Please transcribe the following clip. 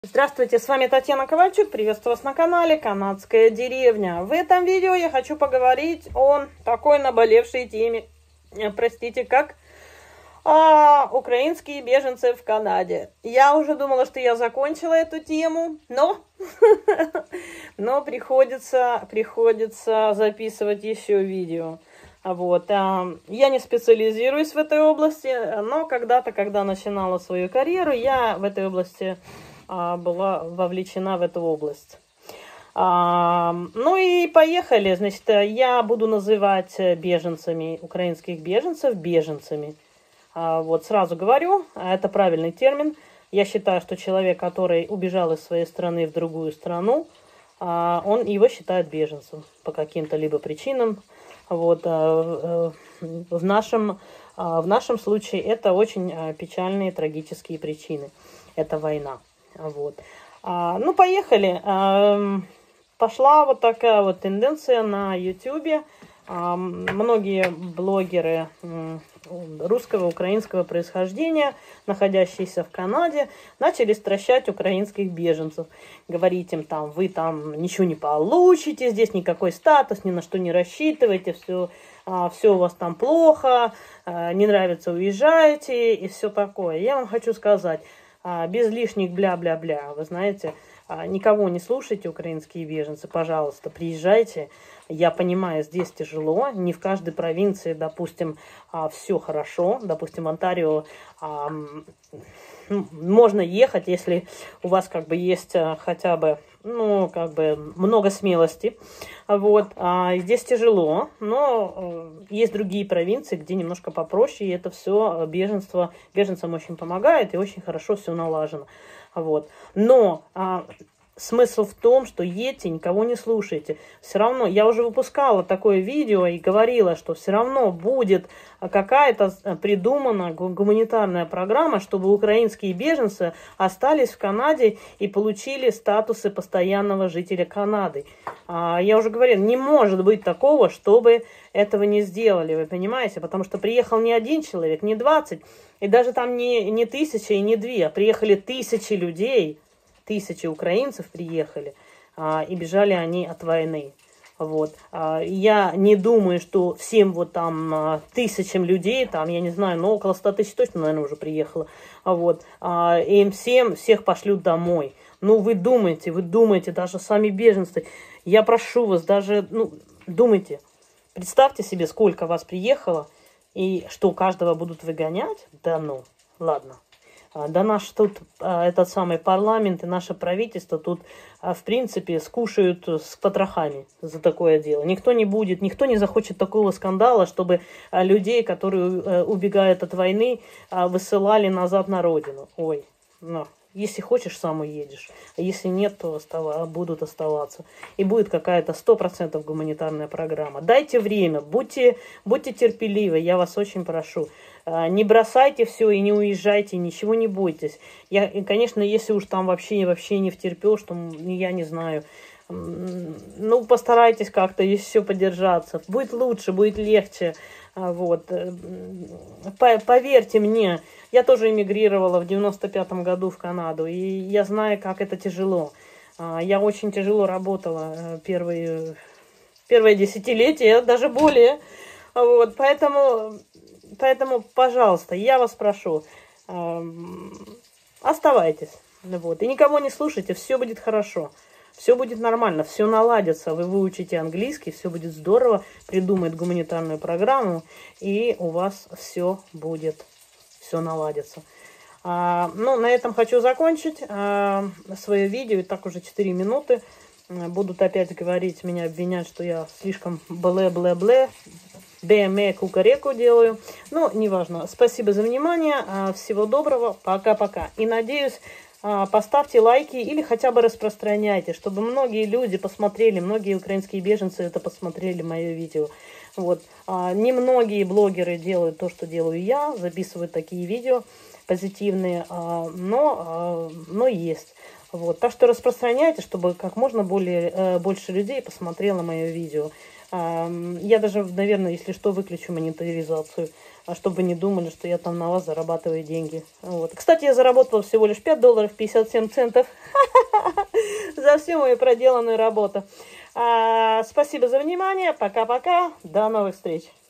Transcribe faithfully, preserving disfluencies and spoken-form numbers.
Здравствуйте, с вами Татьяна Ковальчук, приветствую вас на канале Канадская деревня. В этом видео я хочу поговорить о такой наболевшей теме, простите, как а, украинские беженцы в Канаде. Я уже думала, что я закончила эту тему, но, но приходится, приходится записывать еще видео. Вот. Я не специализируюсь в этой области, но когда-то, когда начинала свою карьеру, я в этой области была вовлечена в эту область. А, ну и поехали. Значит, я буду называть беженцами, украинских беженцев, беженцами. А, вот сразу говорю, это правильный термин. Я считаю, что человек, который убежал из своей страны в другую страну, а, он его считает беженцем по каким-то либо причинам. Вот, а, в нашем, а, в нашем случае это очень печальные, трагические причины. Это война. Вот. А, ну, поехали. А, пошла вот такая вот тенденция на ютубе. А, многие блогеры русского, украинского происхождения, находящиеся в Канаде, начали стращать украинских беженцев. Говорить им там, вы там ничего не получите, здесь никакой статус, ни на что не рассчитывайте, все, а, все у вас там плохо, а, не нравится, уезжайте и все такое. Я вам хочу сказать, без лишних бля-бля-бля, вы знаете, никого не слушайте, украинские беженцы, пожалуйста, приезжайте. Я понимаю, здесь тяжело, не в каждой провинции, допустим, все хорошо, допустим, в Онтарио можно ехать, если у вас как бы есть хотя бы, ну, как бы много смелости, вот, а здесь тяжело, но есть другие провинции, где немножко попроще, и это все беженство, беженцам очень помогает, и очень хорошо все налажено, вот, но а, смысл в том, что едьте, никого не слушайте. Все равно, я уже выпускала такое видео и говорила, что все равно будет какая-то придумана гуманитарная программа, чтобы украинские беженцы остались в Канаде и получили статусы постоянного жителя Канады. Я уже говорила, не может быть такого, чтобы этого не сделали, вы понимаете? Потому что приехал не один человек, не двадцать, и даже там не, не тысяча и не две, а приехали тысячи людей. Тысячи украинцев приехали, а, и бежали они от войны. Вот. А, я не думаю, что всем вот там а, тысячам людей, там, я не знаю, но около ста тысяч точно, наверное, уже приехало. А, вот. А, им всем, всех пошлют домой. Ну, вы думаете, вы думаете, даже сами беженцы, я прошу вас, даже, ну, думайте, представьте себе, сколько вас приехало, и что каждого будут выгонять? Да ну, ладно. Да наш тут, этот самый парламент и наше правительство тут, в принципе, скушают с потрохами за такое дело. Никто не будет, никто не захочет такого скандала, чтобы людей, которые убегают от войны, высылали назад на родину. Ой, ну, если хочешь, сам уедешь. А если нет, то остав... будут оставаться. И будет какая-то сто процентов гуманитарная программа. Дайте время, будьте, будьте терпеливы, я вас очень прошу. Не бросайте все и не уезжайте, ничего не бойтесь. Я, конечно, если уж там вообще, вообще не втерпел, что я не знаю, ну, постарайтесь как-то и все подержаться. Будет лучше, будет легче. Вот. Поверьте мне, я тоже эмигрировала в девяносто пятом году в Канаду, и я знаю, как это тяжело. Я очень тяжело работала первые, первые десятилетия, даже более. Вот. Поэтому, поэтому, пожалуйста, я вас прошу, оставайтесь. Вот. И никого не слушайте, все будет хорошо. Все будет нормально, все наладится, вы выучите английский, все будет здорово, придумают гуманитарную программу, и у вас все будет, все наладится. А, ну, на этом хочу закончить а, свое видео, и так уже четыре минуты. Будут опять говорить, меня обвинять, что я слишком блэ-блэ-блэ, бэ-мэ, кукареку делаю. Ну, неважно. Спасибо за внимание, всего доброго, пока-пока. И надеюсь, поставьте лайки или хотя бы распространяйте, чтобы многие люди посмотрели, многие украинские беженцы это посмотрели мое видео. Вот. Немногие блогеры делают то, что делаю я, записывают такие видео позитивные, но, но есть. Вот. Так что распространяйте, чтобы как можно более, больше людей посмотрело мое видео. Я даже, наверное, если что, выключу монетаризацию, чтобы вы не думали, что я там на вас зарабатываю деньги. Вот. Кстати, я заработала всего лишь пять долларов пятьдесят семь центов за всю мою проделанную работу. Спасибо за внимание. Пока-пока. До новых встреч.